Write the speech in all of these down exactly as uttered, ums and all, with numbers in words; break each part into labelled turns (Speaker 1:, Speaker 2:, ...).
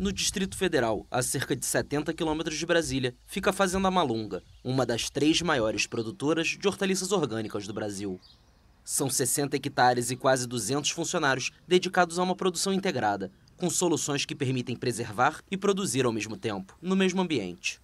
Speaker 1: No Distrito Federal, a cerca de setenta quilômetros de Brasília, fica a Fazenda Malunga, uma das três maiores produtoras de hortaliças orgânicas do Brasil. São sessenta hectares e quase duzentos funcionários dedicados a uma produção integrada, com soluções que permitem preservar e produzir ao mesmo tempo, no mesmo ambiente.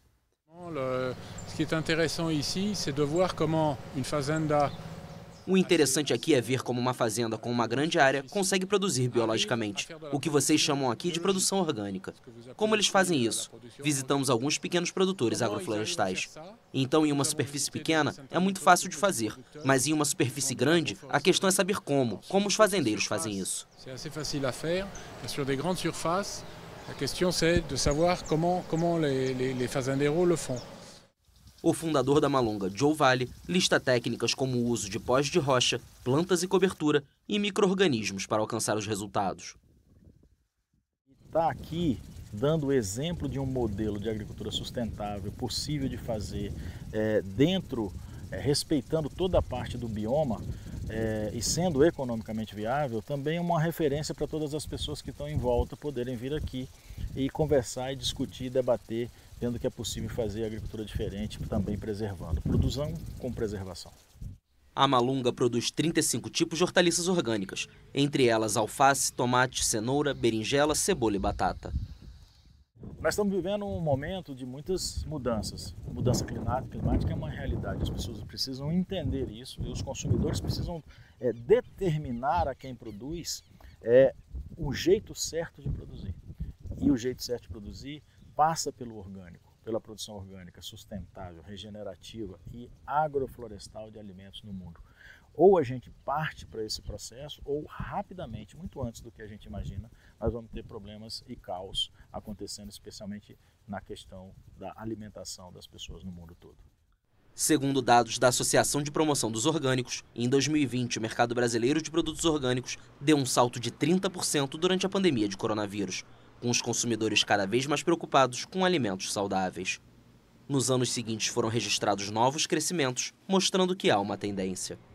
Speaker 2: O que é interessante aqui é de ver como uma fazenda.
Speaker 1: O interessante aqui é ver como uma fazenda com uma grande área consegue produzir biologicamente, o que vocês chamam aqui de produção orgânica. Como eles fazem isso? Visitamos alguns pequenos produtores agroflorestais. Então, em uma superfície pequena, é muito fácil de fazer, mas em uma superfície grande, a questão é saber como, como os fazendeiros fazem isso.
Speaker 2: É assez fácil a faire, sur des grandes surfaces, a questão é de saber como como les, les, les fazendeiros le font.
Speaker 1: O fundador da Malunga, Joe Vale, lista técnicas como o uso de pós de rocha, plantas e cobertura e micro-organismos para alcançar os resultados.
Speaker 3: Está aqui dando o exemplo de um modelo de agricultura sustentável, possível de fazer é, dentro, é, respeitando toda a parte do bioma é, e sendo economicamente viável, também é uma referência para todas as pessoas que estão em volta poderem vir aqui e conversar e discutir, debater, vendo que é possível fazer agricultura diferente, também preservando. Produção com preservação.
Speaker 1: A Malunga produz trinta e cinco tipos de hortaliças orgânicas, entre elas alface, tomate, cenoura, berinjela, cebola e batata.
Speaker 3: Nós estamos vivendo um momento de muitas mudanças. Mudança climática é uma realidade, as pessoas precisam entender isso e os consumidores precisam é, determinar a quem produz é, o jeito certo de produzir. E o jeito certo de produzir passa pelo orgânico, pela produção orgânica sustentável, regenerativa e agroflorestal de alimentos no mundo. Ou a gente parte para esse processo, ou rapidamente, muito antes do que a gente imagina, nós vamos ter problemas e caos acontecendo, especialmente na questão da alimentação das pessoas no mundo todo.
Speaker 1: Segundo dados da Associação de Promoção dos Orgânicos, em dois mil e vinte o mercado brasileiro de produtos orgânicos deu um salto de trinta por cento durante a pandemia de coronavírus, com os consumidores cada vez mais preocupados com alimentos saudáveis. Nos anos seguintes foram registrados novos crescimentos, mostrando que há uma tendência.